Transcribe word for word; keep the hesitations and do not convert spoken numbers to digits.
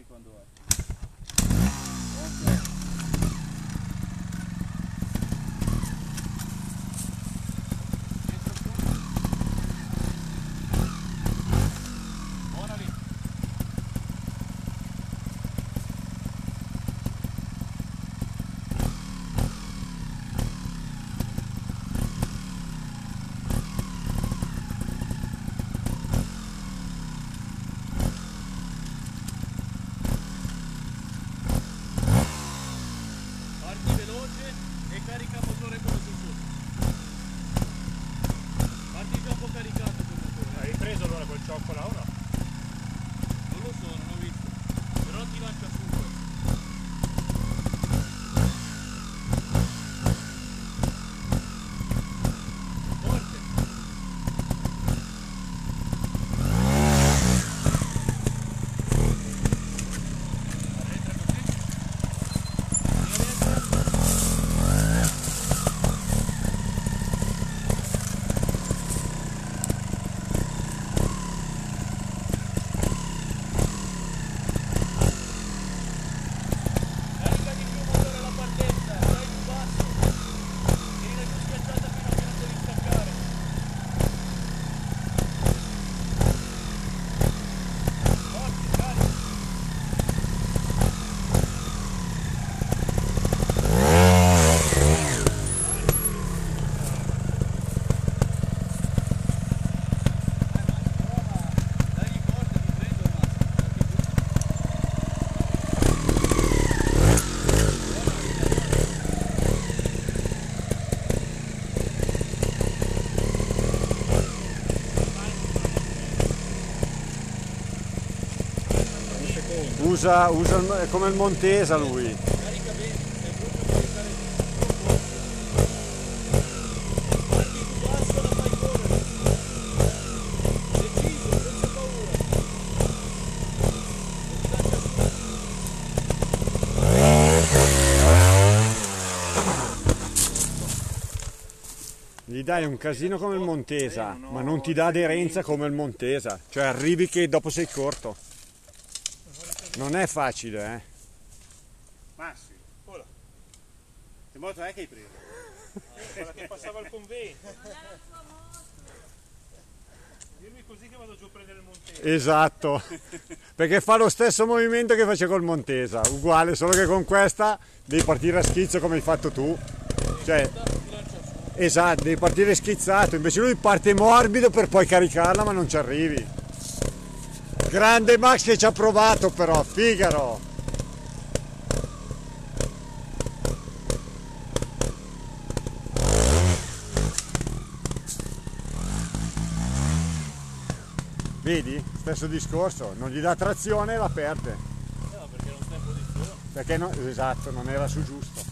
capi quando è. Ok. Buona lì. Parti veloce e carica il motore come sul sotto. Parti già un po' caricato col motore. Hai ripreso allora quel ciocco là o no? Non lo so, non ho visto. Però ti lancia su. Forte. Arretra così. Carica di più il motore alla partenza, dai più basso. Tieni giù schiacciata fino a che non devi staccare. Forte, carica. Dagli forte, ti prendo il massimo. Usa, usa il- è come il Montesa lui. Carica bene, sei pronto a caricare tutto. Parti più basso, la fai correre. Deciso, senza paura. Non ti lascia su. Gli dai un casino come il Montesa, ma non ti dà aderenza come il Montesa. Cioè arrivi che dopo sei corto. Non è facile, eh. Ma sì, ora, Che moto è che hai preso? quella che passava al convento. Dimmi così che vado giù a prendere il Montesa. Esatto, perché fa lo stesso movimento che faceva col Montesa, uguale, solo che con questa devi partire a schizzo come hai fatto tu. Cioè, esatto, devi partire schizzato, invece lui parte morbido per poi caricarla ma non ci arrivi. Grande Max che ci ha provato però, Figaro! Vedi? Stesso discorso, non gli dà trazione e la perde. No, perché non sta in posizione. Perché no, esatto, non era su giusto.